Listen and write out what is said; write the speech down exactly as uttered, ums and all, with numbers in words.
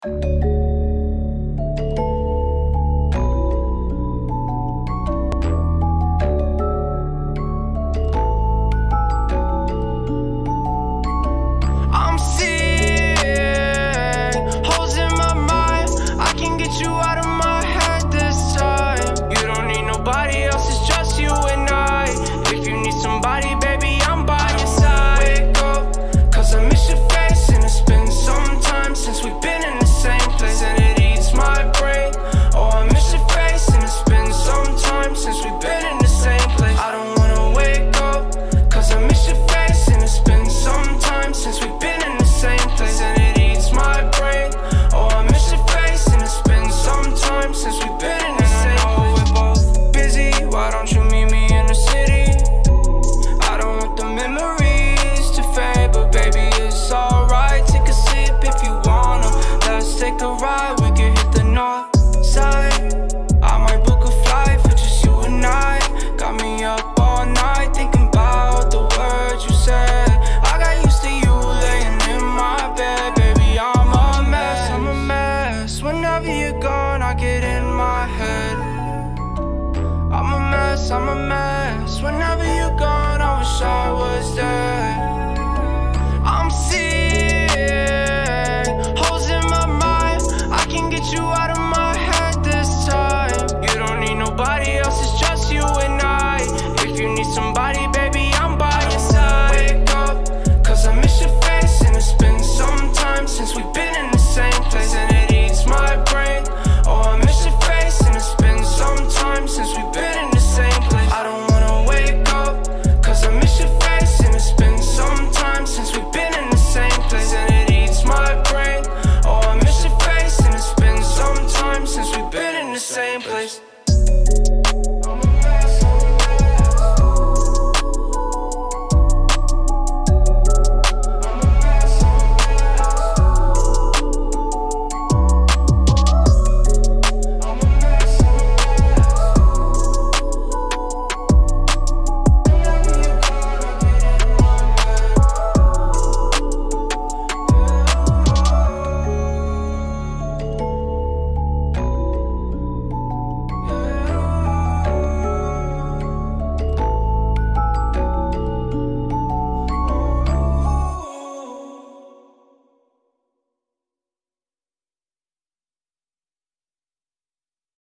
I'm seeing holes in my mind. I can get you out of my head this time. You don't need nobody else, it's just you and I. If you need somebody, baby, I'm by your side. Wake up, cause I miss your face, and it's been some time since we've been in the same place, and it eats my brain. Oh, I miss your face, and it's been some time since we've been in the same place. I don't wanna wake up, cause I miss your face, and it's been some time since we've been in the same place, and it eats my brain. Oh, I miss your face, and it's been some time since we've been in the same place. I know we're both busy, why don't you meet me in the city? I don't want the memories to fade, but baby, it's alright. Take a sip if you wanna. Let's take a ride, we can hit the north side. I might book a flight for just you and I. Got me up all night thinking about the words you said. I got used to you laying in my bed. Baby, I'm a mess, I'm a mess. Whenever you're gone, I get in my head. I'm a mess, I'm a mess. Whenever you're gone, I wish I was dead.